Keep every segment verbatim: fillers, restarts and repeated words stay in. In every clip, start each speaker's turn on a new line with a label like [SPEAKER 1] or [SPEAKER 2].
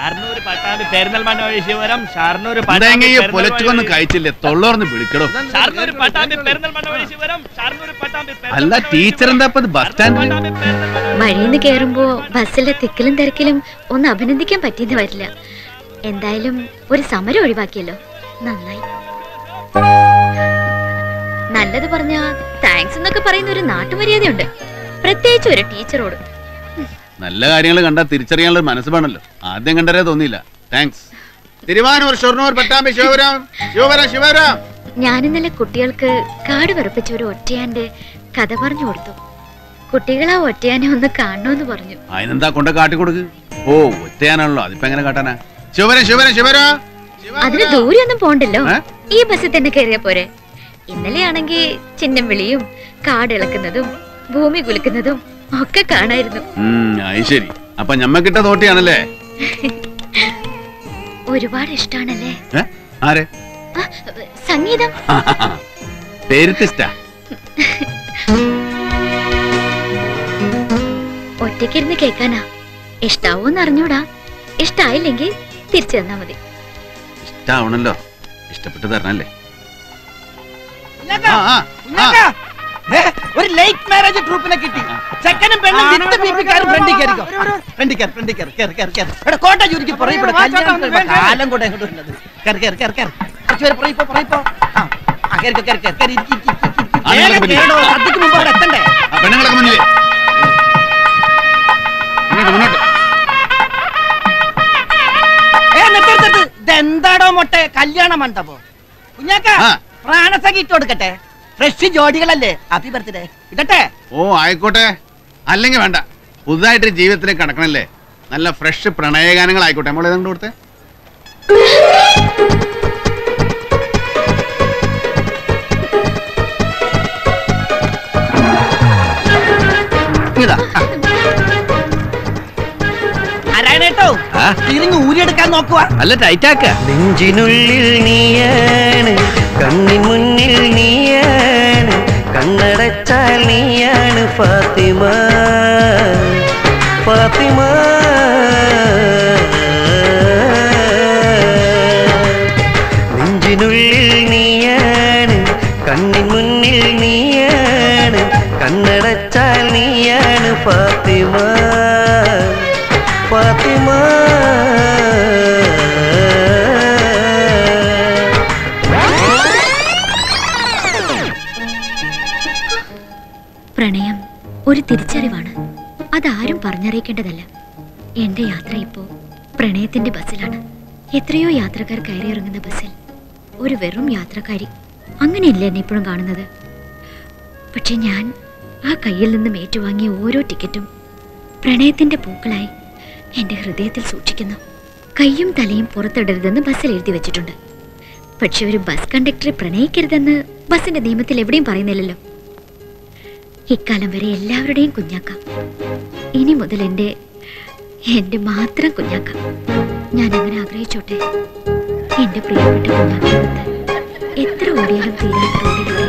[SPEAKER 1] ഷാർണൂർ പട്ടാമ്പി പെരുന്തൽമണ്ണ വഴി ശിവരം ഷാർണൂർ
[SPEAKER 2] പൊലച്ചൊന്ന് കഴിച്ചില്ലേ തൊള്ളോർന്ന് വിളിക്കടോ.
[SPEAKER 1] ഷാർണൂർ പട്ടാമ്പി പെരുന്തൽമണ്ണ വഴി ശിവരം ഷാർണൂർ പട്ടാമ്പി.
[SPEAKER 2] അല്ല ടീച്ചർ എന്താ ബസ് സ്റ്റാൻഡിൽ
[SPEAKER 3] വഴിന്ന് കേറുമ്പോ ബസ്സിലെ തിക്കിലും തിരക്കിലും ഒന്ന് അഭിനന്ദിക്കാൻ പറ്റിയെന്ന് വരില്ല. എന്തായാലും ഒരു സമരം ഒഴിവാക്കിയല്ലോ, നന്നായി. നല്ലത് പറഞ്ഞാ താങ്ക്സ് എന്നൊക്കെ പറയുന്ന ഒരു നാട്ടുമര്യാദയുണ്ട്, പ്രത്യേകിച്ച് ഒരു ടീച്ചറോട്.
[SPEAKER 2] നല്ല കാര്യങ്ങൾ കണ്ടാ തിരിച്ചറിയാനുള്ള മനസ്സ് വേണല്ലോ. ആദ്യം കണ്ടരേ തോന്നിയില്ല. താങ്ക്സ്. തിരുവാനൂർ ഷൊർണൂർ പട്ടാമ്പി ശിവപുരം ശിവപുരം ശിവപുരം.
[SPEAKER 3] ഞാൻ ഇന്നലെ കുട്ടികൾക്ക് കാട് വിറപ്പിച്ച ഒരു ഒറ്റയാന്റെ കഥ പറഞ്ഞു കൊടുത്തു. കുട്ടികൾ ആ ഒറ്റയാനെ ഒന്ന് കാണണമെന്ന് പറഞ്ഞു.
[SPEAKER 2] അതിനെന്താ കൊണ്ട കാട്ടിക്കൊടുക്ക്. ഓ ഒറ്റയാനാണല്ലോ, അതിപ്പോ എങ്ങനെ കാട്ടാനാ? ശിവപുരം ശിവപുരം ശിവപുരം.
[SPEAKER 3] അതിന് ദൂരെ ഒന്നും പോണ്ടല്ലോ, ഈ ബസ്സിൽ തന്നെ കയറിയ പോരെ. ഇന്നലെയാണെങ്കിൽ ചിഹ്നം വിളിയും കാടിളക്കുന്നതും ഭൂമി കുലുക്കുന്നതും ഒക്കെ കാണായിരുന്നു.
[SPEAKER 2] ശരി, അപ്പൊ ഞമ്മക്കിട്ട തോട്ടിയാണല്ലേ?
[SPEAKER 3] ഒരുപാട് ഇഷ്ടാണല്ലേ?
[SPEAKER 2] ആരെ?
[SPEAKER 3] സംഗീതം. ഒറ്റയ്ക്കിരുന്ന് കേക്കാനാ. ഇഷ്ടാവോന്ന് അറിഞ്ഞൂടാ, ഇഷ്ടായില്ലെങ്കിൽ തിരിച്ചു തന്നാ മതി.
[SPEAKER 2] ഇഷ്ടാവണല്ലോ, ഇഷ്ടപ്പെട്ട് തരണല്ലേ?
[SPEAKER 4] ഒരു ലേറ്റ് മാരേജ് ട്രൂപ്പിനെ കിട്ടി. ചെക്കനും പെണ്ണും വിത്ത് ബീപ്പിക്കാരും ഫ്രണ്ടിൽ കയറിക്കോ. ഫ്രണ്ടിൽ കയറി ഫ്രണ്ടിൽ കയറി കയറി കയറി കയറി ഇവിടെ കോട്ട ചുരുക്കി പറയപ്പെടെ കാലം കൂടെ എങ്ങോട്ട് വരുന്നത്. കയറി കയറി കയറി കയറി കുറച്ച് പേര് പറയിപ്പോ പറയിപ്പോ ആ കയറി കയറി കയറി കയറി സദ്യക്ക് മുമ്പ് അവിടെ എത്തണ്ടേ? ഇതെന്താടോ മൊട്ടെ കല്യാണ മണ്ഡപോ? കുഞ്ഞാക്ക പ്രാണസഖി ഇട്ട് കൊടുക്കട്ടെ. ഫ്രഷ് ജോഡികളല്ലേ, ഹാപ്പി ബർത്ത്ഡേ ഇടട്ടെ?
[SPEAKER 2] ഓ ആയിക്കോട്ടെ, അല്ലെങ്കിൽ വേണ്ട. പുതുതായിട്ട് ജീവിതത്തിലേക്ക് കടക്കണല്ലേ, നല്ല ഫ്രഷ് പ്രണയഗാനങ്ങൾ ആയിക്കോട്ടെ. നമ്മൾ ഏതാണ്ട് കൊടുത്തേ.
[SPEAKER 4] ആരാണേട്ടോ തിരിഞ്ഞ് ഊരിയെടുക്കാൻ നോക്കുക?
[SPEAKER 2] അല്ല ടൈറ്റാക്ക.
[SPEAKER 5] നെഞ്ചിനുള്ളിൽ നീയാണ്, കണ്ണിൻ മുന്നിൽ നീയാണ്, കണ്ണടച്ചാൽ നീയാണ് ഫാത്തിമ ഫാത്തിമ. നെഞ്ചിനുള്ളിൽ നീയാണ്, കണ്ണിൻ മുന്നിൽ നീയാണ്, കണ്ണടച്ചാൽ നീയാണ് ഫാത്തിമ ഫാത്തിമ.
[SPEAKER 3] പ്രണയം ഒരു തിരിച്ചറിവാണ്, അതാരും പറഞ്ഞറിയിക്കേണ്ടതല്ല. എന്റെ യാത്ര ഇപ്പോ പ്രണയത്തിന്റെ ബസ്സിലാണ്. എത്രയോ യാത്രക്കാർ കയറിയിറങ്ങുന്ന ബസ്സിൽ ഒരു വെറും യാത്രക്കാരി, അങ്ങനെയല്ല എന്നെ ഇപ്പോഴും കാണുന്നത്. പക്ഷെ ഞാൻ ആ കയ്യിൽ നിന്നും ഏറ്റുവാങ്ങിയ ഓരോ ടിക്കറ്റും പ്രണയത്തിന്റെ പൂക്കളായി എന്റെ ഹൃദയത്തിൽ സൂക്ഷിക്കുന്നു. കയ്യും തലയും പുറത്തിടരുതെന്ന് ബസ്സിൽ എഴുതി വെച്ചിട്ടുണ്ട്. പക്ഷെ ഒരു ബസ് കണ്ടക്ടറെ പ്രണയിക്കരുതെന്ന് ബസ്സിന്റെ നിയമത്തിൽ എവിടെയും പറയുന്നില്ലല്ലോ. ഇക്കാലം വരെ എല്ലാവരുടെയും കുഞ്ഞാക്ക, ഇനി മുതൽ എൻ്റെ എൻ്റെ മാത്രം കുഞ്ഞാക്ക. ഞാൻ അങ്ങനെ ആഗ്രഹിച്ചോട്ടെ. എൻ്റെ പ്രിയപ്പെട്ട കുഞ്ഞാക്കടുത്ത് എത്ര ഓടിയാലും തീരാത്ത റോഡിലൂടെ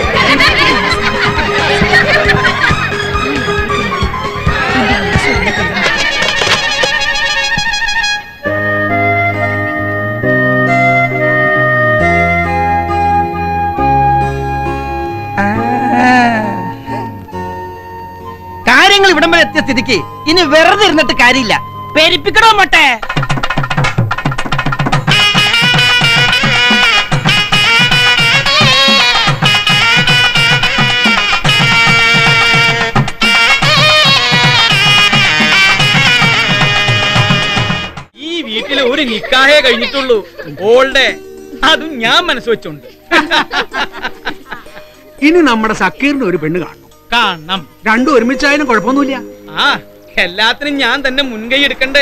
[SPEAKER 4] കാര്യങ്ങൾ ഇവിടം വരെ എത്തിയ സ്ഥിതിക്ക് ഇനി വെറുതെ ഇരുന്നിട്ട് കാര്യമില്ല. പേരിപ്പിക്കണോ മട്ടെ?
[SPEAKER 1] ഈ വീട്ടിലെ ഒരു നിക്കാഹേ കഴിഞ്ഞിട്ടുള്ളൂ, ഓൾഡേ. അതും ഞാൻ മനസ്സ് വെച്ചോണ്ട്.
[SPEAKER 6] ഇനി നമ്മുടെ സക്കീറിന്റെ ഒരു പെണ്ണ് കാണണം.
[SPEAKER 1] കാണണം.
[SPEAKER 6] രണ്ടും ഒരുമിച്ചായാലും കുഴപ്പമൊന്നുമില്ല.
[SPEAKER 1] ആ എല്ലാത്തിനും ഞാൻ തന്നെ മുൻകൈ എടുക്കണ്ടേ?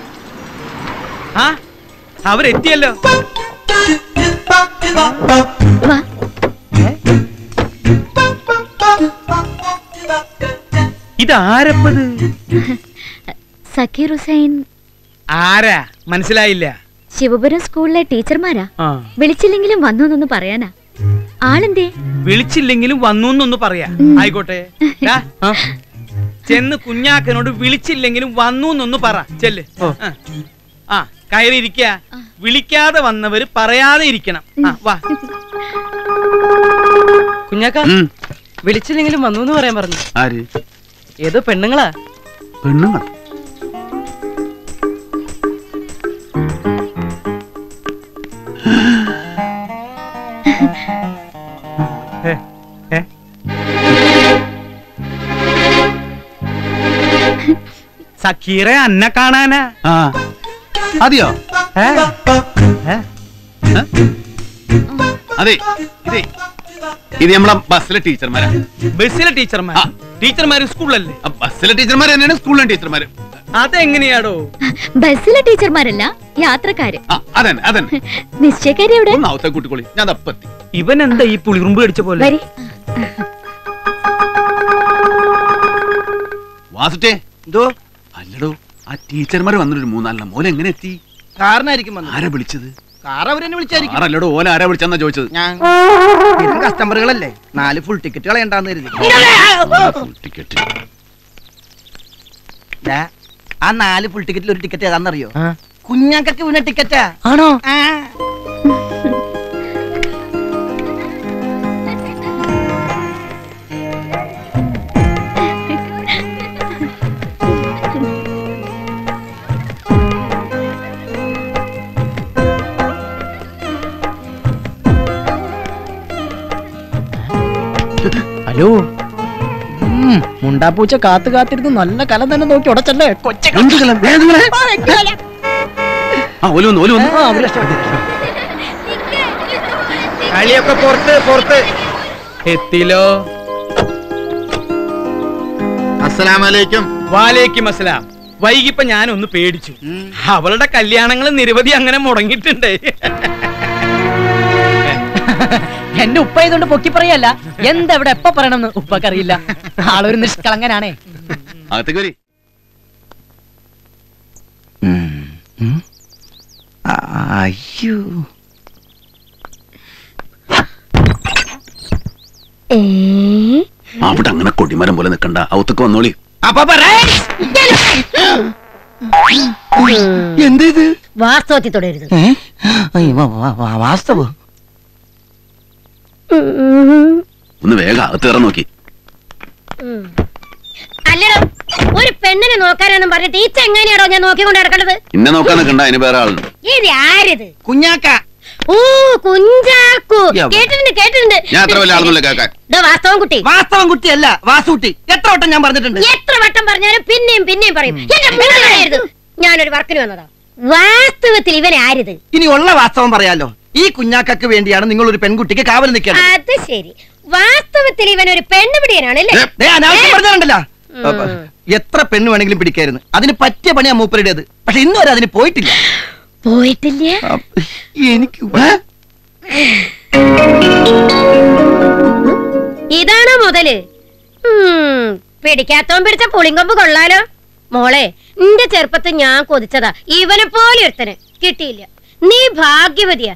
[SPEAKER 1] ആ അവരെത്തിയല്ലോ. ഇതാരപ്പത്?
[SPEAKER 3] സക്കീർ ഹുസൈൻ.
[SPEAKER 1] ആരാ മനസ്സിലായില്ല?
[SPEAKER 3] ശിവപുരം സ്കൂളിലെ ടീച്ചർമാരാ. വിളിച്ചില്ലെങ്കിലും വന്നു എന്നൊന്ന് പറയാനാ. ആളെന്തേ?
[SPEAKER 1] വിളിച്ചില്ലെങ്കിലും വന്നു എന്നൊന്ന് പറയാ. ആയിക്കോട്ടെ, ചെന്ന് കുഞ്ഞാക്കനോട് വിളിച്ചില്ലെങ്കിലും വന്നു എന്നൊന്ന് പറ. ചെല്ല്. ആ കയറിയിരിക്ക. വിളിക്കാതെ വന്നവര് പറയാതെ ഇരിക്കണം. ആ വാ.
[SPEAKER 7] കുഞ്ഞാക്ക വിളിച്ചില്ലെങ്കിലും വന്നു എന്ന് പറയാൻ പറഞ്ഞു.
[SPEAKER 2] ആര്?
[SPEAKER 7] ഏതോ പെണ്ണുങ്ങളാ.
[SPEAKER 2] പെണ്ണുങ്ങൾ?
[SPEAKER 1] സക്കീറെ അന്നെ കാണാനാ.
[SPEAKER 2] ആ അതെയോ? അതെ ഇതേ ഇത് നമ്മളെ ബസ്സിലെ ടീച്ചർമാരാ.
[SPEAKER 1] ബസ്സിലെ ടീച്ചർമാർ? ടീച്ചർമാര് സ്കൂളിലല്ലേ?
[SPEAKER 2] ബസ്സിലെ ടീച്ചർമാർ തന്നെയാണ് സ്കൂളിലെ ടീച്ചർമാര്.
[SPEAKER 1] അതെങ്ങനെയാടോ?
[SPEAKER 3] ബസ്സിലെ ടീച്ചർമാരല്ല, യാത്രക്കാര്.
[SPEAKER 2] അതന്നെ അതന്നെ.
[SPEAKER 3] നിശ്ചയക്കാരി എവിടെ?
[SPEAKER 2] നാവത്തെ കൂട്ടിക്കോളി, ഞാൻ തപ്പത്തി.
[SPEAKER 1] ഇവൻ എന്താ ഈ പുളിറുമ്പ് കടിച്ച പോലെ?
[SPEAKER 2] വാസുട്ടേ. എന്തോ? അല്ലടോ, ആ ടീച്ചർമാർ വന്നൊരു മൂന്നാലെണ്ണം. ഓല എങ്ങനെ എത്തി?
[SPEAKER 4] കാറിനായിരിക്കും.
[SPEAKER 2] ആരാ വിളിച്ചത്?
[SPEAKER 4] കാർ അവരെന്നെ വിളിച്ചായിരിക്കും.
[SPEAKER 2] കാറല്ലടോ, ഓല ആരാ വിളിച്ചെന്നാ ചോദിച്ചത്.
[SPEAKER 4] ഞാൻ കസ്റ്റമറുകളല്ലേ, നാല് ഫുൾ ടിക്കറ്റ് കളയണ്ടാന്ന് കരുതി.
[SPEAKER 2] Full ticket?
[SPEAKER 4] ആ നാല് ഫുൾ ടിക്കറ്റിൽ ഒരു ടിക്കറ്റ് ഏതാണെന്നറിയോ? കുഞ്ഞാക്കൊക്കെ വീണ ടിക്കറ്റാ.
[SPEAKER 7] ആണോ? ഹലോ, മുണ്ടാപ്പൂച്ച കാത്തു കാത്തിരുന്ന് നല്ല കലം തന്നെ നോക്കി ഉടച്ചല്ലേ
[SPEAKER 1] കളിയൊക്കെ പുറത്ത് പുറത്ത് എത്തിലോ.
[SPEAKER 2] അസ്സലാമലൈക്കും.
[SPEAKER 1] വാലേക്കും അസ്സലാം. വൈകിപ്പോ ഞാനൊന്ന് പേടിച്ചു. അവളുടെ കല്യാണങ്ങൾ നിരവധി അങ്ങനെ മുടങ്ങിയിട്ടുണ്ട്.
[SPEAKER 7] എന്റെ ഉപ്പ ഇതുകൊണ്ട് പൊക്കി പറയല്ല, എന്തെവിടെ എപ്പ പറയണമെന്ന് ഉപ്പക്കറിയില്ല. ആളൊരു നിഷ്കളങ്കനാണേ.
[SPEAKER 4] അയ്യോ,
[SPEAKER 2] അവിടെ അങ്ങനെ കൊടിമരം പോലെ നിക്കണ്ട, ഔത്തൊക്കെ വന്നോളി.
[SPEAKER 4] എന്തേത്?
[SPEAKER 7] വാസ്തവത്തിൽ തുടരുത്.
[SPEAKER 4] വാസ്തവ
[SPEAKER 2] ഒന്ന് വേഗം അകത്ത് കയറാൻ നോക്കി.
[SPEAKER 8] അല്ലടോ, ഒരു പെണ്ണിനെ നോക്കാനെന്നും പറഞ്ഞിട്ട് ഈ ചെങ്ങനെയാണോ ഞാൻ നോക്കിക്കൊണ്ട് നടക്കേണ്ടത്?
[SPEAKER 2] ഇന്നെ നോക്കാൻ നിൽക്കണ്ട, അതിന് വേറെ ആളുണ്ട്.
[SPEAKER 8] ഇത് ആരിത്?
[SPEAKER 4] കുഞ്ഞാക്ക.
[SPEAKER 8] ഓ, കുഞ്ചാക്കു. കേട്ടിട്ടുണ്ട് കേട്ടിട്ടുണ്ട്.
[SPEAKER 2] ഞാൻ അത്ര വലിയ ആളൊന്നുമില്ല കേൾക്കാൻ.
[SPEAKER 8] വാസ്തവം കുട്ടി.
[SPEAKER 4] വാസ്തവം കുട്ടിയല്ല, വാസുകുട്ടി. എത്ര വട്ടം ഞാൻ പറഞ്ഞിട്ടുണ്ട്.
[SPEAKER 8] എത്ര വട്ടം പറഞ്ഞാലും പിന്നെയും പിന്നെയും പറയും. എന്റെ മൂന്നായിരുന്നു. ഞാനൊരു വർക്കിന് വന്നതാ. വാസ്തവത്തിൽ ഇവൻ ആരിത്?
[SPEAKER 4] ഇനി ഉള്ള വാസ്തവം പറയാലോ. ഈ കുഞ്ഞാക്കക്ക് വേണ്ടിയാണ് നിങ്ങൾ ഒരു പെൺകുട്ടിക്ക് കാവൽ നിൽക്കുന്നത്.
[SPEAKER 8] അത് ശരി. വാസ്തവത്തിൽ ഇവൻ ഒരു പെണ്ണുപിടിയനാണല്ലേ?
[SPEAKER 4] അനാവശ്യം പറഞ്ഞാലുണ്ടല്ലോ. എത്ര പെണ്ണ് വേണമെങ്കിലും പിടിക്കായിരുന്നു. അതിന് പറ്റിയ പണിയാ മൂപ്പരുടേത്. പക്ഷെ ഇന്നുവരെ അതിന് പോയിട്ടില്ല.
[SPEAKER 8] പോയിട്ടില്ല?
[SPEAKER 4] എനിക്ക്
[SPEAKER 8] ഇതാണോ മുതല്? പിടിക്കാത്തവൻ പിടിച്ച പുളിങ്കൊമ്പ് കൊള്ളാലോ. മോളെ, നിന്റെ ചെറുപ്പത്തിൽ ഞാൻ കൊതിച്ചതാ ഇവനെ പോലെ ഒരുത്തന്. കിട്ടിയില്ല. നീ ഭാഗ്യവതിയാ.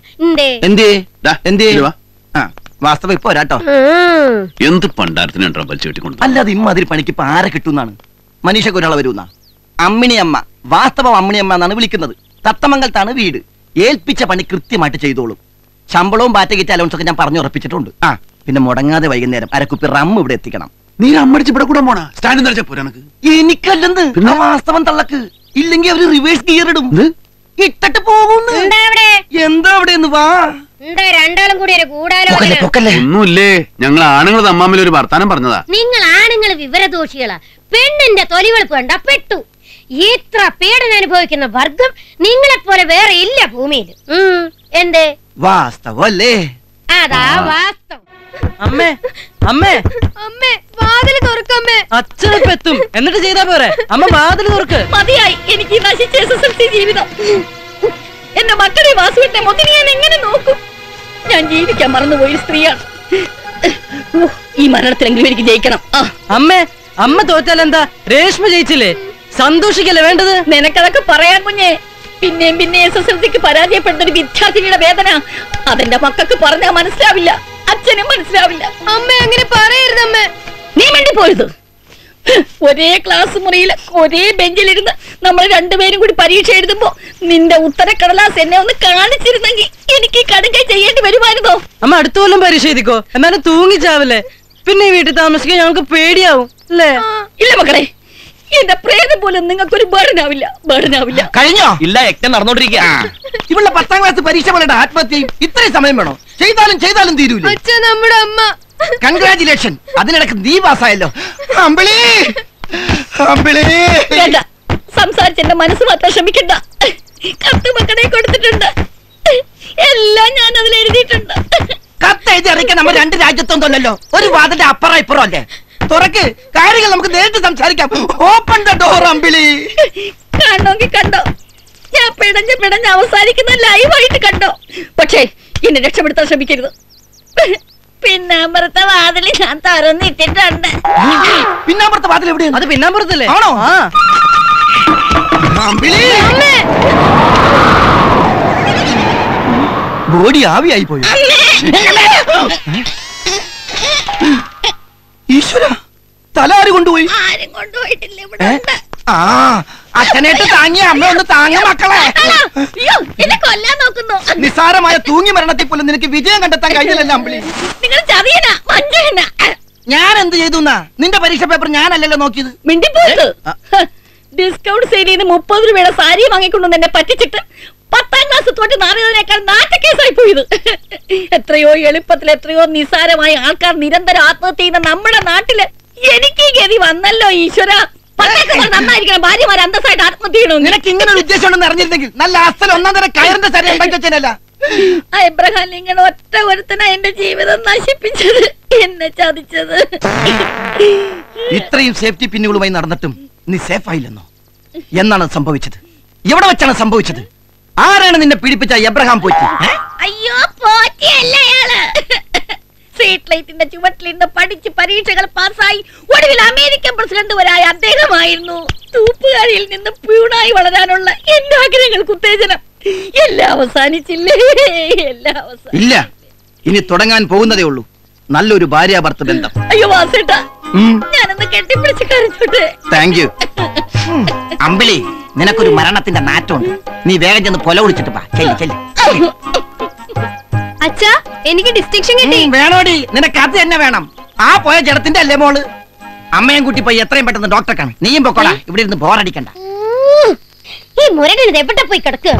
[SPEAKER 4] വാസ്തവം ഇപ്പൊ വരാട്ടോ.
[SPEAKER 2] എന്ത് പണ്ടാരത്തിനുണ്ടോ വലിച്ചു കെട്ടിക്കൊണ്ട്?
[SPEAKER 4] അല്ലാതെ ഇമ്മാതിരി പണിക്ക് ഇപ്പൊ ആരെ കിട്ടുന്നാണ്? മനീഷക്ക് ഒരാളെ വരുന്ന അമ്മിണിയമ്മ. വാസ്തവം അമ്മിണിയമ്മ എന്നാണ് വിളിക്കുന്നത്. തത്തമംഗലത്താണ് വീട്. ഏൽപ്പിച്ച പണി കൃത്യമായിട്ട് ചെയ്തോളും. ശമ്പളവും പാറ്റഗേറ്റ് അലൗൺസ് ഒക്കെ ഞാൻ പറഞ്ഞു ഉറപ്പിച്ചിട്ടുണ്ട്. ആ പിന്നെ മുടങ്ങാതെ വൈകുന്നേരം അരക്കുപ്പി റമ്മ് ഇവിടെ എത്തിക്കണം.
[SPEAKER 2] നീ അമ്മടിച്ച് ഇവിടെ കൂടെ പോണ സ്റ്റാൻഡ് നിറച്ച പോരാ?
[SPEAKER 4] എനിക്കല്ലെന്ന് വാസ്തവം തള്ളക്ക്. ഇല്ലെങ്കിൽ അവര് റിവേഴ്സ് ഗിയർ ഇടും. ഇട്ടിട്ട് പോകുന്നു. എന്താ അവിടെ വാ.
[SPEAKER 8] രണ്ടാളും കൂടി ഒരു
[SPEAKER 2] ഒന്നുമില്ലേ, ഞങ്ങൾ ആണുങ്ങൾ തമ്മിൽ ഒരു വർത്താനം പറഞ്ഞതാ.
[SPEAKER 8] നിങ്ങൾ ആണുങ്ങൾ വിവരദോഷികളാ. പെണ്ണിന്റെ തൊലിവെളുപ്പ് കണ്ട പെട്ടു. ഇത്ര പീഡനം അനുഭവിക്കുന്ന വർഗം നിങ്ങളെ പോലെ വേറെ ഇല്ല ഭൂമിയിൽ. എന്തേ?
[SPEAKER 4] വാസ്തവം അല്ലേ?
[SPEAKER 8] അതാ വാസ്തവം.
[SPEAKER 7] അമ്മേ അമ്മേ
[SPEAKER 8] അമ്മേ, വാതിൽ തുറക്കമ്മേ.
[SPEAKER 7] അച്ഛനെത്തും എന്നിട്ട് ചെയ്താ പോരെ? അമ്മ വാതിൽ തുറക്ക്.
[SPEAKER 8] മതിയായി എനിക്ക് നശിച്ച എസ് എസ് എൽ സി ജീവിതം. എന്റെ മക്കളെ വാസുവിന്റെ മൊത്തം ഞാൻ എങ്ങനെ നോക്കും? ഞാൻ ജീവിക്കാൻ മറന്നുപോയി സ്ത്രീയാണ്. ഈ മരണത്തിലെങ്കിലും എനിക്ക് ജയിക്കണം.
[SPEAKER 7] അമ്മേ, അമ്മ തോറ്റാൽ എന്താ? രേഷ്മ ജയിച്ചില്ലേ? സന്തോഷിക്കല്ലേ വേണ്ടത്?
[SPEAKER 8] നിനക്കതൊക്കെ പറയാൻ കുഞ്ഞെ. പിന്നെയും പിന്നെ എസ് എസ് എൽ സിക്ക് പരാജയപ്പെടുന്ന ഒരു വിദ്യാർത്ഥിനിയുടെ വേദന അതെന്റെ മക്കൾക്ക് പറഞ്ഞാൽ മനസ്സിലാവില്ല. അച്ഛനും മനസ്സിലാവില്ല. അമ്മ അങ്ങനെ പറയരുത്. അമ്മ നീ വേണ്ടി പോയത് ഒരേ ക്ലാസ് മുറിയിൽ ഒരേ ബെഞ്ചിലിരുന്ന് നമ്മൾ രണ്ടുപേരും കൂടി പരീക്ഷ എഴുതുമ്പോ നിന്റെ ഉത്തരക്കടലാസ് എന്നെ ഒന്ന് കാണിച്ചിരുന്നെങ്കിൽ എനിക്ക് കടുകൈ ചെയ്യേണ്ടി വരുമായിരുന്നോ?
[SPEAKER 7] അമ്മ അടുത്ത കൊല്ലം പരീക്ഷ എഴുതിക്കോ, എന്നാലും തൂങ്ങിച്ചാവില്ലേ. പിന്നെ വീട്ടിൽ താമസിക്കാൻ ഞങ്ങൾക്ക് പേടിയാവും അല്ലേ?
[SPEAKER 8] ഇല്ല മക്കളെ, എന്റെ പ്രേതം പോലും നിങ്ങൾക്കൊരു ബേർഡനാവില്ല, ബേർഡനാവില്ല.
[SPEAKER 4] കഴിഞ്ഞോ?
[SPEAKER 9] ഇല്ല, എക്കം നടന്നോണ്ടിരിക്കുക.
[SPEAKER 4] ഇവളുടെ പത്താം ക്ലാസ് പരീക്ഷ പോലെ ആത്മഹത്യയും ഇത്രയും സമയം വേണോ? ചെയ്താലും ചെയ്താലും തീരൂല.
[SPEAKER 3] നമ്മുടെ അമ്മ
[SPEAKER 4] കൺഗ്രാചുലേഷൻ, അതിനിടക്ക് നീ പാസ്സായല്ലോ. അമ്പിളി അമ്പിളി
[SPEAKER 8] വേണ്ട, സംസാരിച്ച് എന്റെ മനസ്സ് മാത്രം ശ്രമിക്കണ്ട. കത്ത് മക്കളെ കൊടുത്തിട്ടുണ്ട്, എല്ലാം ഞാൻ അതിൽ എഴുതിയിട്ടുണ്ട്.
[SPEAKER 4] കത്ത് എഴുതി അറിയിക്കാൻ നമ്മൾ രണ്ട് രാജ്യത്തൊന്നല്ലോ, ഒരു വാതിന്റെ അപ്പുറം ഇപ്പുറം അല്ലേ? തുറക്ക്, കാര്യങ്ങൾ നമുക്ക് നേരിട്ട് സംസാരിക്കാം. Open the door Ambili.
[SPEAKER 8] കണ്ടോങ്കി കണ്ടോ, ഞാൻ പിടഞ്ഞ് പിടഞ്ഞ് അവസാനിക്കുന്ന ലൈവായിട്ട് കണ്ടോ. പക്ഷേ എന്നെ രക്ഷപ്പെടുത്താൻ ശ്രമിക്കരുത്. പിന്നാമ്പുറത്തെ വാതിൽ ഞാൻ തുറന്നിട്ടിട്ടുണ്ട്.
[SPEAKER 4] പിന്നാമ്പുറത്തെ വാതിൽ എവിടെയാണ്?
[SPEAKER 7] അത് പിന്നാമ്പുറത്തല്ലേ?
[SPEAKER 4] ആണോ? ബോഡി ആവിയായി പോയി. ഈശ്വര, തല ആര് കൊണ്ടുപോയി?
[SPEAKER 8] ആരും കൊണ്ടുപോയിട്ടില്ല, ഇവിടെ ഉണ്ട്.
[SPEAKER 4] ആ, അച്ഛനായിട്ട് താങ്ങിയ അമ്മ ഒന്ന് താങ്ങിയ മക്കളെ.
[SPEAKER 8] അയ്യോ, എന്നെ കൊല്ലാൻ നോക്കുന്നു.
[SPEAKER 4] നിസ്സാരമായ തൂങ്ങി മരണത്തിൽ പോലും നിനക്ക് വിജയം കണ്ടെത്താൻ കഴിഞ്ഞില്ലല്ലോ അമ്പിളി.
[SPEAKER 8] നിങ്ങൾ ചതിയനാ, വഞ്ചകനാ.
[SPEAKER 4] ഞാൻ എന്ത് ചെയ്തു? നിന്റെ പരീക്ഷ പേപ്പർ ഞാനല്ലല്ലോ നോക്കിയത്.
[SPEAKER 8] മിണ്ടിപ്പോത്ത് ഡിസ്കൗണ്ട് സെയിൽ ചെയ്ത് മുപ്പത് രൂപയുടെ സാരി വാങ്ങിക്കൊണ്ടു എന്നെ പറ്റിച്ചിട്ട് പത്താം ക്ലാസ് തോറ്റ് നാറിയതിനേക്കാൾ നാട്ടക്കേസായി പോയത്. എത്രയോ എളുപ്പത്തിൽ എത്രയോ നിസ്സാരമായ ആൾക്കാർ നിരന്തരം ആത്മഹത്യ ചെയ്യുന്ന നമ്മുടെ നാട്ടില് എനിക്ക് ഗതി വന്നല്ലോ ഈശ്വര. നന്നായിരിക്കണം, ഭാര്യമാർ അന്തസ്സായിട്ട് ആത്മഹത്യ ചെയ്യണോ?
[SPEAKER 4] നിനക്ക് ഇങ്ങനെ ഒരു ഉദ്ദേശം ഉണ്ടെന്ന് അറിഞ്ഞിരുന്നെങ്കിൽ നല്ല അസൽ ഒന്നാം തരം കയറിന്റെ സാരി ഉണ്ടാക്കിയല്ല.
[SPEAKER 8] എബ്രഹാം ലിങ്കൺ ഒറ്റ ഒരുത്തനാ എന്റെ ജീവിതം നശിപ്പിച്ചത്, എന്നെ ചതിച്ചത്.
[SPEAKER 4] ഇത്രയും സേഫ്റ്റി പിന്നുകളുമായി നടന്നിട്ടും നീ സേഫ് ആയില്ലെന്നോ? എന്നാണ് സംഭവിച്ചത്? എവിടെ വെച്ചാണ് സംഭവിച്ചത്? ആരാണ് നിന്നെ പീഡിപ്പിച്ച എബ്രഹാം പോറ്റി?
[SPEAKER 8] അയ്യോ, പോറ്റിയല്ല അയാള്. സ്ട്രീറ്റ് ലൈറ്റിന്റെ ചുവട്ടിലിരുന്ന് പഠിച്ച് പരീക്ഷകൾ പാസ്സായി ഒടുവിൽ അമേരിക്കൻ പ്രസിഡന്റ് വരായ അദ്ദേഹമായിരുന്നു. തൂപ്പുകാരിയിൽ നിന്ന് പ്യൂണായി വളരാനുള്ള എന്റെ ആഗ്രഹങ്ങൾക്ക് ഉത്തേജനം. എല്ലാം അവസാനിച്ചില്ലേ? എല്ലാം അവസാനം
[SPEAKER 4] ഇല്ല, ഇനി തുടങ്ങാൻ പോകുന്നതേ ഉള്ളൂ നല്ലൊരു ഭാര്യ ഭർത്ത ബന്ധം.
[SPEAKER 8] അയ്യോ വാസേട്ടാ, ഞാനൊന്ന് കെട്ടിപ്പിടിച്ച് കരച്ചോട്ടെ.
[SPEAKER 4] Thank you. അമ്പിളി, നിനക്കൊരു മരണത്തിന്റെ നാറ്റമുണ്ട്. നീ വേഗം ചെന്ന് പൊല കുടിച്ചിട്ട് പാ. ചെല്ലി ചെല്ലി.
[SPEAKER 3] അച്ഛാ, എനിക്ക് ഡിസ്റ്റിങ്ഷൻ കിട്ടി.
[SPEAKER 4] വേണോടി, നിനക്ക് അത് തന്നെ വേണം. ആ പോയ ജഡത്തിന്റെ അല്ലേ മോള്? അമ്മയും കൂട്ടി പോയി എത്രയും പെട്ടെന്ന് ഡോക്ടറെ കാണും. നീയും പൊക്കോളാ, ഇവിടെ ഇരുന്ന് ബോറടിക്കണ്ട.
[SPEAKER 3] ഈ മുരടൻ എവിടെ പോയി കിടക്കുക?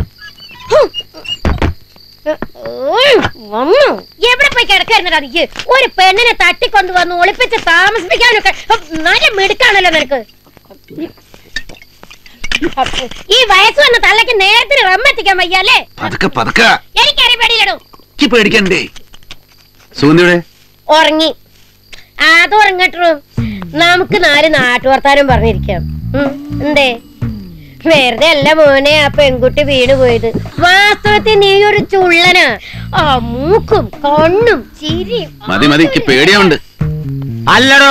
[SPEAKER 3] എവിടെ പോയി കിടക്കായിരുന്നടാ നീ? ഒരു പെണ്ണിനെ തട്ടിക്കൊണ്ടു വന്ന് ഒളിപ്പിച്ച് താമസിപ്പിക്കാനൊക്കെ നല്ല മിടുക്കാണല്ലോ നിനക്ക്. ഈ വയസ്സ് വന്ന തള്ളക്ക് നേരത്തിന് റമ്മെത്തിക്കാൻ വയ്യല്ലേ? എനിക്കറിയാം,
[SPEAKER 2] പേടിക്കണ്ടേ. സുഗന്ധിയുടെ
[SPEAKER 3] ഉറങ്ങി. അത് ഉറങ്ങട്ടു. നമുക്ക് നാല് നാട്ടുവർത്താനം പറഞ്ഞിരിക്കാം. എന്തേ? വെറുതെ അല്ല മോനെ ആ പെൺകുട്ടി വീണ് പോയത്. വാസ്തവത്തിൽ നീ ഒരു ചുള്ളനാ. ആ മൂക്കും കണ്ണും ചിരിയും.
[SPEAKER 2] മതി മതി, പേടിയുണ്ട്.
[SPEAKER 9] അല്ലടോ,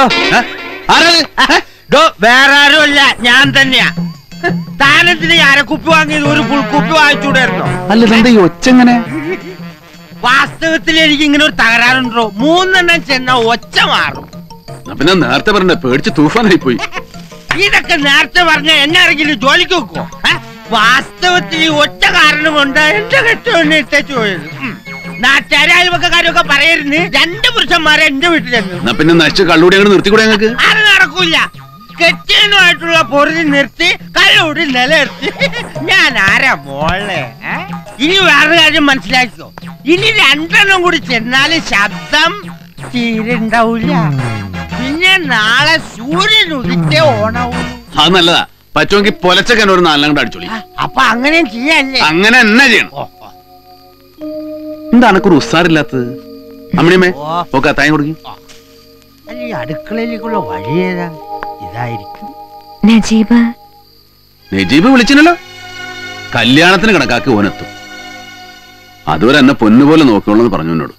[SPEAKER 9] വേറെ ആരും അല്ല, ഞാൻ തന്നെയാ. താനത്തിന് അരക്കുപ്പി വാങ്ങിയത് ഒരു പുൽക്കുപ്പി വാങ്ങിച്ചൂടായിരുന്നോ?
[SPEAKER 2] അല്ല, ഈ ഒച്ചെങ്ങനെ?
[SPEAKER 9] വാസ്തവത്തിൽ എനിക്ക് ഇങ്ങനെ ഒരു തകരാറുണ്ടോ? മൂന്നെണ്ണം ചെന്ന ഒച്ച മാറും.
[SPEAKER 2] പിന്നെ നേരത്തെ പറഞ്ഞ പേടിച്ച് തൂഫാനായി പോയി.
[SPEAKER 9] ഇതൊക്കെ നേരത്തെ പറഞ്ഞ എന്നെ ആരെങ്കിലും ജോലിക്ക് വെക്കോ? വാസ്തവത്തിൽ ഈ ഒറ്റ കാരണം കൊണ്ട് എന്റെ കെട്ടുകൊണ്ട് ഇട്ടു പോയത്. നാട്ടുകാരെ അയൽവക്കാരൊക്കെ പറയായിരുന്നു രണ്ട് പുരുഷന്മാരെ എന്റെ വീട്ടിലെന്ന്.
[SPEAKER 2] പിന്നെ നശിച്ച് കള്ളൂടി അങ്ങനെ നിർത്തിക്കൂടെ ഞങ്ങൾക്ക്?
[SPEAKER 9] അത് നടക്കൂല. കെട്ടിയനുമായിട്ടുള്ള പൊറുതി നിർത്തി കള്ളൂടി നിലനിർത്തി ഞാൻ ആരാ മോളെ? ഇനി വേറൊരു കാര്യം മനസ്സിലാക്കിക്കോ, ഇനി രണ്ടെണ്ണം കൂടി ചെന്നാല് ശബ്ദം തീരെ ഉണ്ടാവൂല. പിന്നെ നാളെ സൂര്യൻ ഉദിച്ചേ ഓണാവൂ.
[SPEAKER 2] അത് നല്ലതാ. പറ്റുമെങ്കിൽ പൊലച്ചക്കൻ ഒരു നാലെണ്ണം കൂടെ അടിച്ചോളി.
[SPEAKER 9] അപ്പൊ അങ്ങനെ ചെയ്യല്ലേ?
[SPEAKER 2] അങ്ങനെ എന്നാ ചെയ്യണം. എന്താണ് ഒരു ഉസാറില്ലാത്തത്? അമ്മണിയമ്മേ ഓക്കെ, അത്തായം കൊടുക്കും.
[SPEAKER 9] അല്ല, ഈ അടുക്കളയിലേക്കുള്ള വഴി ഏതാ? ഇതായിരിക്കും.
[SPEAKER 3] നജീബ്
[SPEAKER 2] നജീബ് വിളിച്ചില്ലല്ലോ. കല്യാണത്തിന് കണക്കാക്കി ഓനെത്തും. അതുവരെ എന്നെ പൊന്നുപോലെ നോക്കിയോളെന്ന് പറഞ്ഞു എന്നോട്.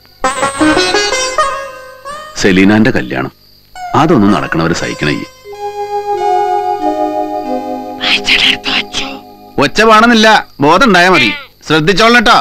[SPEAKER 2] സെലീനാന്റെ കല്യാണം അതൊന്നും നടക്കണവര് സഹിക്കണേ. ഒച്ച പാടുന്നില്ല, ബോധം ഉണ്ടായാ മതി. ശ്രദ്ധിച്ചോളട്ടോ.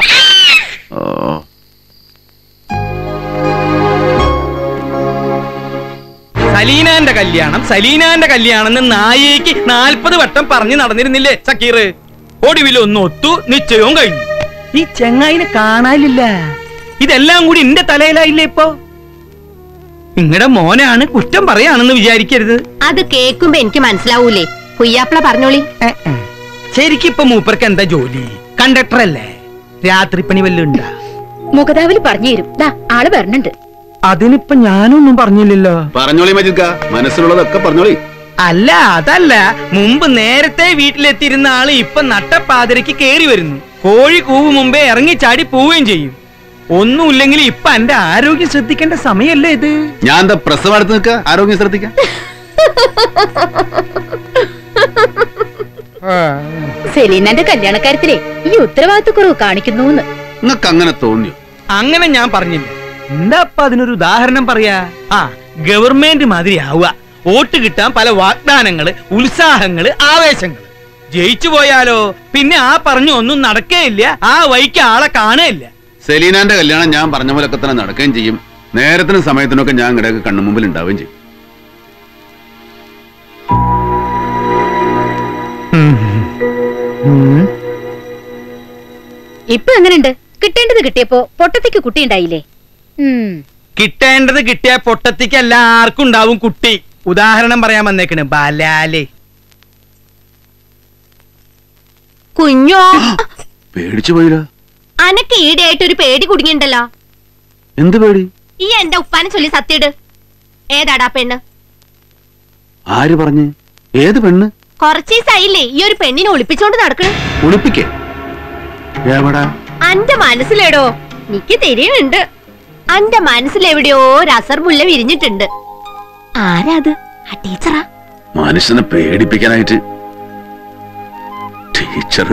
[SPEAKER 2] ഓ
[SPEAKER 1] സലീനാന്റെ കല്യാണം സലീനാന്റെ കല്യാണം എന്ന് നായിക്ക് നാൽപ്പത് വട്ടം പറഞ്ഞു നടന്നിരുന്നില്ലേ സക്കീർ? ഒടുവിലൊന്നും ഒത്തു, നിശ്ചയവും കഴിഞ്ഞു. ഈ ചെങ്ങായിനെ കാണാനില്ല. ഇതെല്ലാം കൂടി എന്റെ തലയിലായില്ലേ ഇപ്പൊ? നിങ്ങളുടെ മോനാണ്, കുറ്റം പറയാണെന്ന് വിചാരിക്കരുത്.
[SPEAKER 8] അത് കേൾക്കുമ്പോ എനിക്ക് മനസ്സിലാവൂലേ. പുയ്യാപ്പിള പറഞ്ഞോളി.
[SPEAKER 1] ശരിക്കിപ്പൊ മൂപ്പർക്ക് എന്താ ജോലി? കണ്ടക്ടർ അല്ലേ? രാത്രിപ്പണി വല്ലതും ഉണ്ടാ?
[SPEAKER 8] മുഖതാവില് പറഞ്ഞു തരും. ദാ ആള് വരണുണ്ട്.
[SPEAKER 1] അതിനിപ്പൊ ഞാനൊന്നും പറഞ്ഞില്ലല്ലോ.
[SPEAKER 2] പറഞ്ഞോളി മജിദ്, മനസ്സിലുള്ളതൊക്കെ പറഞ്ഞോളി.
[SPEAKER 1] അല്ല, അതല്ല, മുമ്പ് നേരത്തെ വീട്ടിലെത്തിയിരുന്ന ആള് ഇപ്പൊ നട്ടപ്പാതിരക്ക് കേറി വരുന്നു. കോഴി കൂവ് മുമ്പേ ഇറങ്ങി ചാടി പോവുകയും ചെയ്യും. ഒന്നുമില്ലെങ്കിൽ ഇപ്പൊ എന്റെ ആരോഗ്യം ശ്രദ്ധിക്കേണ്ട സമയല്ലേ ഇത്?
[SPEAKER 2] ഞാൻ എന്താ പ്രസവം അടുത്ത് നിൽക്ക? ആരോഗ്യം ശ്രദ്ധിക്കാം.
[SPEAKER 8] സെലീനന്റെ കല്യാണക്കാര്യത്തിലെ ഈ ഉത്തരവാദിത്വക്കുറവ് കാണിക്കുന്നു.
[SPEAKER 2] നിങ്ങക്ക് അങ്ങനെ തോന്നിയോ?
[SPEAKER 1] അങ്ങനെ ഞാൻ പറഞ്ഞില്ല. എന്താ അപ്പൊ അതിനൊരു ഉദാഹരണം പറയാ? ആ, ഗവൺമെന്റ് മാതിരി ആവുക. വോട്ട് കിട്ടാൻ പല വാഗ്ദാനങ്ങള്, ഉത്സാഹങ്ങള്, ആവേശങ്ങള്. ജയിച്ചു പോയാലോ പിന്നെ ആ പറഞ്ഞു ഒന്നും നടക്കേയില്ല, ആ വഴിക്ക് ആളെ കാണേയില്ല.
[SPEAKER 2] സെലീനാന്റെ കല്യാണം ഞാൻ പറഞ്ഞ പോലൊക്കെ തന്നെ നടക്കുകയും ചെയ്യും. നേരത്തിനും സമയത്തിനൊക്കെ ഞാൻ ഇടയ്ക്ക് കണ്ണു മുമ്പിൽ ഉണ്ടാവുകയും ചെയ്യും.
[SPEAKER 8] ഇപ്പൊ എങ്ങനെയുണ്ട്? കിട്ടേണ്ടത് കിട്ടിയപ്പോ പൊട്ടത്തിക്ക് കുട്ടി ഉണ്ടായില്ലേ?
[SPEAKER 1] കിട്ടേണ്ടത് കിട്ടിയ പൊട്ടത്തിക്ക് എല്ലാവർക്കും ഉണ്ടാവും കുട്ടി. ഉദാഹരണം പറയാൻ വന്നേക്കണ് ബാലാലേ.
[SPEAKER 8] കുഞ്ഞോ
[SPEAKER 2] പേടിച്ചു പോയില്ല?
[SPEAKER 8] അനക്ക് ഈടെയായിട്ട് ഒരു പേടി കുടുങ്ങിണ്ടല്ലോ.
[SPEAKER 2] എന്ത് പേടി?
[SPEAKER 8] ഈ എന്റെ ഉപ്പാനെ ചൊല്ലി സത്യട്. ഏതാടാ പെണ്ണ്?
[SPEAKER 2] ആര് പറഞ്ഞു? ഏത് പെണ്ണ്?
[SPEAKER 8] കുറച്ചീസായില്ലേ ഈ ഒരു പെണ്ണിനെ ഒളിപ്പിച്ചോണ്ട് നടക്കണ?
[SPEAKER 2] ഒളിപ്പിക്കേ? എവിടാ?
[SPEAKER 8] അന്റെ മനസ്സിലെടോ. നിക്ക് തിരിയുന്നുണ്ട്. അന്റെ മനസ്സിലെവിടെയോ രസർമുല്ല വിരിഞ്ഞിട്ടുണ്ട്. ആരാ അത്? ആ ടീച്ചറാ?
[SPEAKER 2] മനുഷ്യനെ പേടിപ്പിക്കാനായിട്ട് ടീച്ചർ.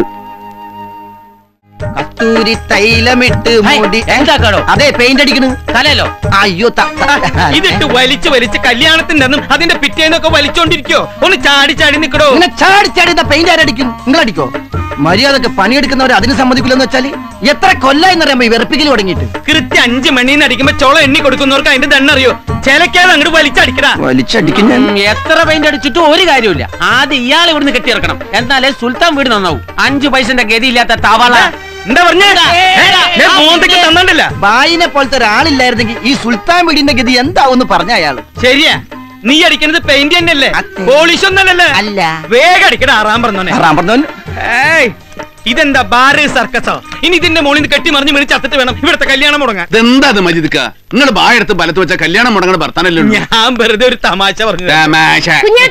[SPEAKER 4] കസ്തൂരി തൈലമിട്ട് മുടി എന്താക്കാണോ? അതെ, പെയിന്റ് അടിക്കണ് തലല്ലോ. അയ്യോ,
[SPEAKER 1] ഇതിട്ട് വലിച്ചു വലിച്ച് കല്യാണത്തിന്റെ അന്നും അതിന്റെ പിറ്റേന്നൊക്കെ വലിച്ചോണ്ടിരിക്കോ? ഒന്ന് ചാടി ചാടി നിക്കടോ.
[SPEAKER 4] ഇങ്ങനെ ചാടി ചാടി പെയിന്റ് ആരടിക്കും? നിങ്ങൾ അടിക്കോ? മര്യാദക്ക് പണിയെടുക്കുന്നവർ അതിന് സമ്മതിക്കില്ലെന്ന് വെച്ചാല് എത്ര കൊല്ലാന്നറിയാമോ ഈ വെറുപ്പിക്കൽ തുടങ്ങിയിട്ട്?
[SPEAKER 1] കൃത്യം അഞ്ചു മണിന്ന് അടിക്കുമ്പോ ചോള എണ്ണി കൊടുക്കുന്നവർക്ക് അതിന്റെ ദണ്ണറിയോ? ചിലക്കാതെ അങ്ങോട്ട് വലിച്ചടിക്കടാ.
[SPEAKER 4] വലിച്ചടിക്കും.
[SPEAKER 9] എത്ര പെയിന്റ് അടിച്ചിട്ടും ഒരു കാര്യമില്ല. ആദ്യം ഇയാൾ ഇവിടുന്ന് കെട്ടിയിറക്കണം, എന്നാലേ സുൽത്താൻ വീട് നന്നാവും. അഞ്ചു പൈസന്റെ ഗതിയില്ലാത്ത തവള.
[SPEAKER 1] എന്താ പറഞ്ഞ?
[SPEAKER 4] ബായിനെ പോലത്തെ ഒരാളില്ലായിരുന്നെങ്കിൽ ഈ സുൽത്താൻ വീടിന്റെ ഗതി എന്താവും പറഞ്ഞ അയാള്.
[SPEAKER 1] ശരിയാ, നീ അടിക്കുന്നത് പെയിന്റ് തന്നെയല്ലേ, പോളിഷ് ഒന്നല്ലേ?
[SPEAKER 4] അല്ല,
[SPEAKER 1] വേഗം അടിക്കട. ആറാം പറഞ്ഞോനെ.
[SPEAKER 4] ആറാം പറഞ്ഞോൻ.
[SPEAKER 1] ഇതെന്താ ബാറ് സർക്കസോ? ഇനി ഇതിന്റെ മോളിൽ നിന്ന് കെട്ടി മറിഞ്ഞ് മേടിച്ച് ചത്തിട്ട് വേണം ഇവിടുത്തെ കല്യാണം മുടങ്ങാൻ.
[SPEAKER 2] ഇതെന്താ മജിദ്ക്ക? നിങ്ങൾ ബായെടുത്ത് ബലത്ത് വെച്ച കല്യാണം മുടങ്ങണ ഭർത്താനല്ലോ.
[SPEAKER 1] ഞാൻ വെറുതെ ഒരു തമാശ പറഞ്ഞു.
[SPEAKER 2] തമാശ.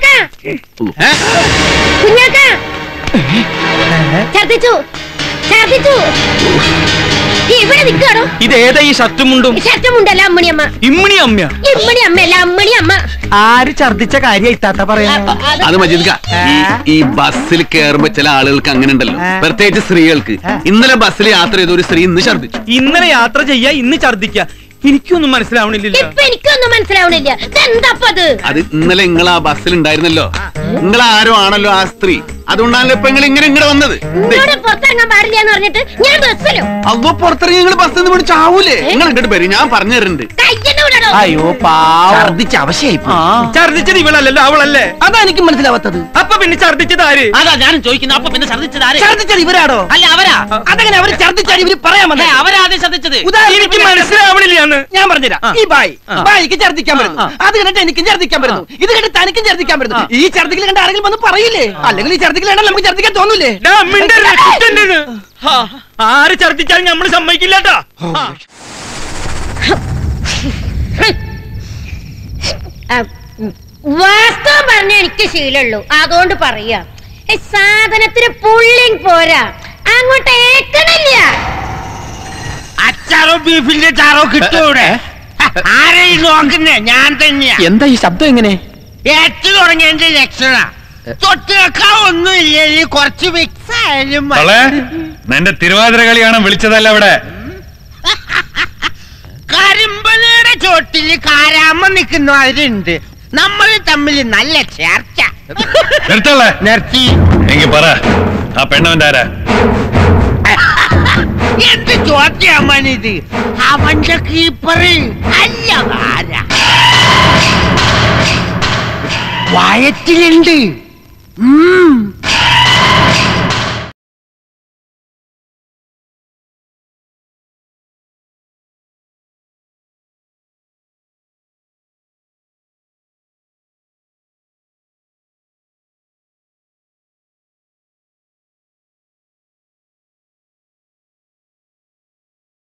[SPEAKER 1] ഇതേതാ ഈ ഷർട്ടുമുണ്ടും?
[SPEAKER 8] ഷർട്ടുമുണ്ടല്ല അമ്മണിയമ്മ.
[SPEAKER 1] ഇമ്മണി അമ്മ?
[SPEAKER 8] ഇമ്മണി അമ്മയല്ല, അമ്മണി അമ്മ.
[SPEAKER 1] ആര് ഛർദിച്ച കാര്യം ഇത്താത്ത പറയാ?
[SPEAKER 2] അത് മജിദ്ക്ക, ഈ ബസ്സിൽ കേറുമ്പോ ചില ആളുകൾക്ക് അങ്ങനെ ഉണ്ടല്ലോ, പ്രത്യേകിച്ച് സ്ത്രീകൾക്ക്. ഇന്നലെ ബസ്സിൽ യാത്ര ചെയ്ത ഒരു സ്ത്രീ ഇന്ന് ഛർദിച്ചു.
[SPEAKER 1] ഇന്നലെ യാത്ര ചെയ്യാ, ഇന്ന് ഛർദിക്ക. എനിക്കൊന്നും മനസ്സിലാവണില്ലല്ലോ.
[SPEAKER 8] എനിക്കൊന്നും മനസ്സിലാവണില്ല.
[SPEAKER 2] അത് ഇന്നലെ നിങ്ങൾ ആ ബസ്സിൽ ഉണ്ടായിരുന്നല്ലോ, നിങ്ങൾ ആരോ ആണല്ലോ ആ സ്ത്രീ. അതുകൊണ്ടാണല്ലോ ഇപ്പൊ നിങ്ങൾ ഇങ്ങനെ ഇങ്ങോട്ട് വന്നത്.
[SPEAKER 8] പുറത്തിറങ്ങാൻ പാടില്ല എന്ന് പറഞ്ഞിട്ട് ഞാൻ ബസ്സിലോ?
[SPEAKER 2] അവ പുറത്തിറങ്ങി നിങ്ങൾ ബസ്സിൽ നിന്ന് പിടിച്ചാവൂലേ? നിങ്ങൾ ഇങ്ങോട്ട് വരും, ഞാൻ പറഞ്ഞു തരുന്നുണ്ട്.
[SPEAKER 4] അയ്യോ ഛർദിച്ച അവശയായി.
[SPEAKER 1] ഛർദിച്ചത് ഇവളല്ലല്ലോ, അവളല്ലേ?
[SPEAKER 4] അതാ എനിക്ക് മനസ്സിലാവാത്തത്.
[SPEAKER 1] അപ്പൊ പിന്നെ ഛർദിച്ചത് ആര്?
[SPEAKER 9] അതാ ഞാനും ചോദിക്കുന്നത്. അപ്പൊ പിന്നെ ഛർദിച്ചത് ആര്?
[SPEAKER 4] ഛർദിച്ചത് ഇവരാണോ?
[SPEAKER 9] അല്ല, അവരാ.
[SPEAKER 4] അതങ്ങനെ അവര് ഛർദിച്ചാൽ ഇവര് പറയാമോ?
[SPEAKER 9] അവരാദ്യം ഛർദിച്ചത്.
[SPEAKER 1] എനിക്ക് മനസ്സിലാവണില്ലാന്ന്
[SPEAKER 4] ഞാൻ പറഞ്ഞുതരാം. ഈ ബായ് ബായിക്ക് ഛർദിക്കാൻ വരുന്നു, അത് കണ്ടിട്ട് എനിക്കും ഛർദിക്കാൻ വരുന്നു, ഇത് കണ്ടിട്ട് തനിക്കും ഛർദിക്കാൻ വരുന്നു. ഈ ഛർദിക്കൽ കണ്ട ആരെങ്കിലും വന്ന് പറയില്ലേ? അല്ലെങ്കിൽ ഈ ഛർദിക്കൽ കണ്ടാൽ നമുക്ക് ഛർദിക്കാൻ തോന്നൂലേ?
[SPEAKER 1] ആര് ഛർദിച്ചാലും നമ്മള് സമ്മതിക്കില്ലാട്ടാ.
[SPEAKER 8] വാസ്തവം പറഞ്ഞ എനിക്ക് ശീലമുള്ളൂ, അതുകൊണ്ട് പറയാ. സാധനത്തിന് പുള്ളിങ് പോരാ, അങ്ങോട്ട് ഏക്കണില്ല.
[SPEAKER 9] അച്ചാറോ ബീഫിന്റെ ചാറോ കിട്ടൂടെ? ആരെയും നോക്കുന്നേ ഞാൻ തന്നെയാ.
[SPEAKER 4] എന്താ ഈ ശബ്ദം എങ്ങനെ?
[SPEAKER 9] ഏറ്റു തുടങ്ങിയതിന്റെ ലക്ഷണ. തൊട്ട് വെക്കാൻ ഒന്നുമില്ല, കുറച്ച് മിക്സ് ആയാലും
[SPEAKER 10] നിന്റെ തിരുവാതിര കളിയാണ് വിളിച്ചതല്ല ഇവിടെ.
[SPEAKER 9] കരിമ്പനയുടെ ചോട്ടില് കാരാമ നിൽക്കുന്ന അവരുണ്ട്. നമ്മൾ തമ്മിൽ നല്ല ചേർച്ച.
[SPEAKER 10] നിർത്തല്ലേ?
[SPEAKER 9] നിർത്തി.
[SPEAKER 10] എങ്കിൽ പറ, ആ പെണ്ണവന്റെ ആരാ?
[SPEAKER 9] എന്ത് ചോദ്യമാണിത്? അവന്റെ കീപ്പറ് അല്ല ആരാ? വയറ്റിലുണ്ട്.